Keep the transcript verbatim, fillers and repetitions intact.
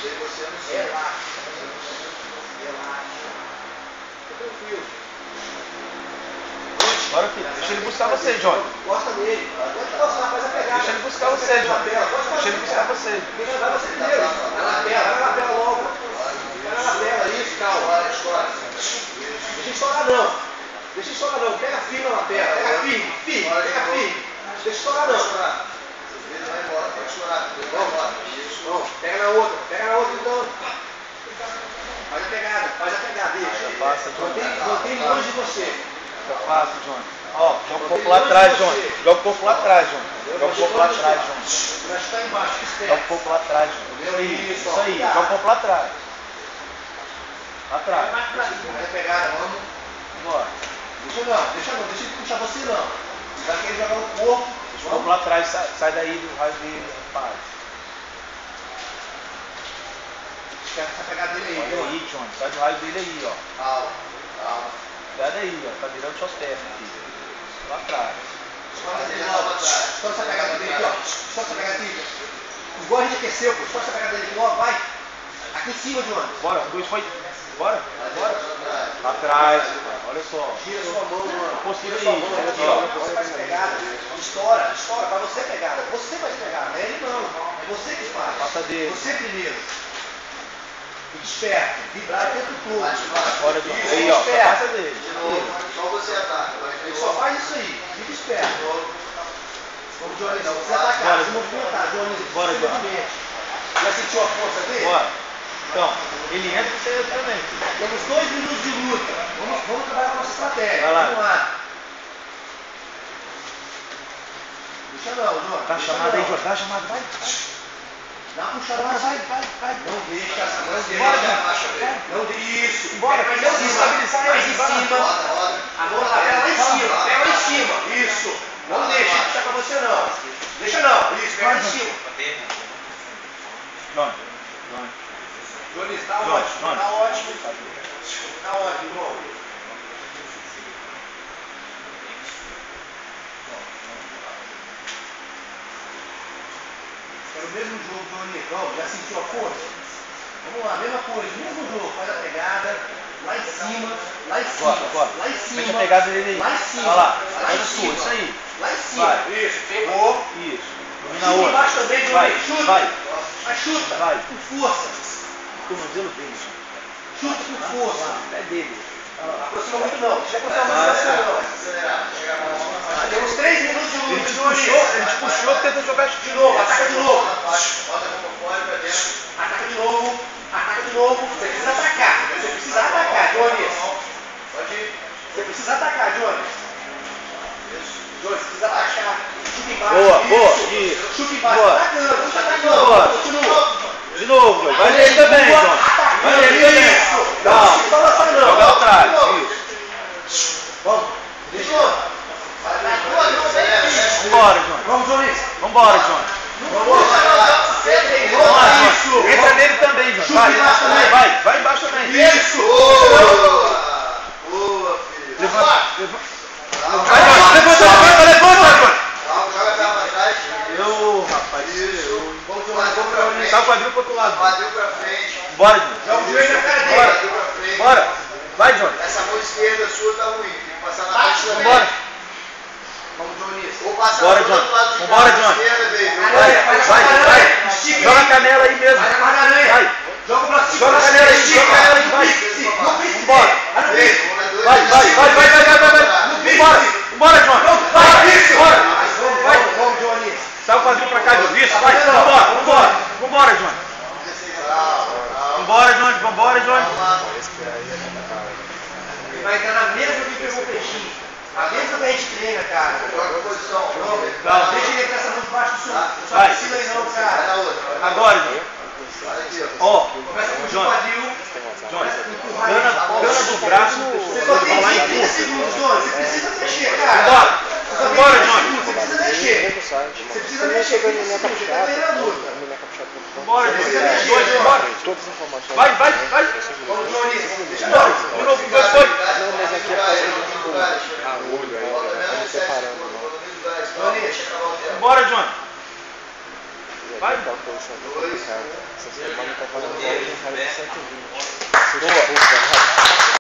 sei, você não sei. Relaxa. Relaxa. Tô tranquilo. Agora, filho, deixa ele buscar você, Johnny. Gosta dele. Pode passar, faz a pegada. Deixa ele buscar você, Johnny. Deixa ele buscar você. Vai você primeiro. Vai na tela, vai na lapela logo. Vai na lapela, isso, calma. Deixa estourar não. Deixa estourar não. Pega firme na lapela. Pega firme, firme, pega firme. Deixa estourar não. Ele vai embora, pode chorar. Vamos, pega na outra. Pega na outra então. Faz a pegada, faz a pegada. Deixa. Passa, Johnny. Mantém longe de você. Fica fácil, Johnny. Ó, joga o corpo lá atrás, Johnny. Joga o corpo lá atrás, Johnny. Joga o corpo lá atrás, Johnny. Vai estar embaixo, Joga o corpo lá atrás, Johnny. Isso aí, isso aí. Joga o corpo lá atrás. Lá atrás. Faz a pegada, vamos. Bora. Deixa não, deixa não, deixa ele puxar você não. Vai querer jogar no corpo. Deixa o corpo lá atrás, sai, sai daí do raio dele, rapaz. Esquece essa pegada dele aí. Olha aí, Johnny. Sai do raio dele aí, ó. Calma, calma. Sai daí, ó. Tá virando suas pernas aqui. Lá atrás. Só essa pegada dele aqui, ó. Só essa pegada dele. Igual a gente aqueceu, pô. Só essa pegada dele aqui, ó. Vai. Aqui em cima, Johnny. Bora, um, dois, foi. Bora. Bora. Lá atrás. Olha só. Tira sua mão, mano. Postura Tira sua aí, mão olha aqui, só. ó. Você faz pegada. Estoura, estoura. Pra você pegar. Você faz pegada. Não é ele não. É você que faz. Passa dele. Você primeiro. Fique esperto. Vibrar o tempo todo. Olha, Johnny. Aí, ó. Só passa dele. De novo, só você ataca. Ele só faz isso aí. Fique esperto. Vamos, Johnny. Não precisa atacar. Se movimentar, Johnny. Bora, Johnny. Já sentiu a força dele? Bora. Então, ele entra e você entra também. Temos dois minutos de luta. Vamos, vamos trabalhar com a nossa estratégia. Vai lá. Vamos lá. Deixa não, Johnny. Dá a chamada aí, Johnny. Dá a chamada. Vai. Dá uma puxada, vai, vai, vai, vai. Não deixa, não deixa. Bora, Johnny. Não deixa. Isso. Bora. Pega mais em cima. Mais em cima. A mão lá, pega lá em cima. Pega lá em cima. Isso. Não deixa puxar pra você não. Deixa não. Isso, pega lá em cima. Johnny. Johnny. Johnny, tá Johnny, ótimo. Johnny. Tá ótimo. Tá ótimo, irmão. É o mesmo jogo, Johnny. Vamos, já sentiu a força? Vamos lá, mesma coisa, mesmo jogo. Faz a pegada, lá em cima, lá em cima, Bora, bora. lá em cima. Mete a pegada dele aí. Lá em cima. Olha lá. Lá Faz em a sua, cima. isso aí. Lá em cima. Vai. Isso, pegou. Isso. Domina Chuta outra. embaixo também, Johnny. Vai, Chuta. vai. Mas chuta. Vai. Com força. O tornozelo dele. Chuta com força. É dele. Aproxima muito não. Não aproxima muito não. Acelerar, chega a mão. Temos três minutos de luta. Ele te puxou, ele te puxou, tentou jogar De novo, ataca de novo. Bota como fora pra dentro. Ataca de novo. Ataca de novo. Você precisa atacar. Você precisa atacar, Johnny. Pode ir. Você precisa atacar, Johnny. Johnny, você precisa atacar. Chute embaixo. Boa, boa. Isso. Isso. Chute embaixo. Boa. Atacando. Você tá atacando. Boa. Continua. De novo, Johnny. Vai nele também, Johnny. Vai nele também. Isso. Não. Não, não lança não. Joga lá atrás. Isso. Vamos. Deixa. Vambora, Johnny. Vamos, Johnny. Vambora, Johnny. Vamos. Vamos lá, Johnny. Entra nele também, Johnny. Vai, vai, vai. Vai embaixo também. Isso. Boa! Boa, filho. Levanta, levanta. Calma, Vai, Johnny. Levanta, levanta, levanta, Johnny. calma, joga a perna pra trás. Eu, rapaz. Isso. Vamos, Johnny. Vamos pra frente. Tá o quadril pro outro lado. Quadril pra frente. Bora, Johnny. Joga o joelho na cara dele. Bora. Quadril pra frente. Bora. Vai, Johnny. Essa mão esquerda sua tá ruim. Tem que passar na Bate, frente também. Vambora. Vamos, Johnny. Ou passar Bora, do outro Johnny. lado de Vambora, cá, Johnny. esquerda, baby. Vai, vai, vai. Estica Joga a aí. canela aí mesmo. Vai na guarda-aranha. Vai. Joga o braço. Joga a canela aí, joga a canela aí, vai. No bíceps. Vambora. Vai no Beijo, bíceps. uma, dois, Vai, vai, três, vai, vai, vai, vai, vai, vai. No Vambora. bíceps. Vambora, Johnny. Vai, Vai, bíceps. bora. Vamos, Vai. vamos, vamos, Johnny. Sai o quadril pra cá, Johnny. Isso, vai. Vambora, vambora. Vambora, Johnny. Vambora, Johnny. Vambora, Johnny. Ele vai entrar na mesma que pegou o peixinho. A mesma que a gente treina, cara. Joga a posição. Não. Deixa ele entrar essa mão debaixo do seu. Não só Vai. precisa aí não, Vai cara. na outra. Agora, Johnny. Olha aqui, ó. Ó, Começa com o Johnny. quadril. Johnny. Empurrar Dana, ele. dana do braço do Você pessoal. só tem Vai lá e trinta empurra. segundos, Johnny. Você precisa mexer, cara. Vambora. Você só tem Vambora, trinta Johnny. segundos, Você precisa mexer. Você precisa mexer. Você tá treinador. Vambora, Johnny. Dois, vambora. Todas as informações. Vai, vai, vai. Vamos, Johnny. Deixa Bora. eu De novo, dois, foi. Não, mas aqui é por causa de tipo, Ah, a olho ainda, estamos separando. Né? Deixa acabar o tempo. Vambora, Johnny. Vai. Tá a posição do Ricardo. Essa semana tá fazendo um cara de cento e vinte. Se for,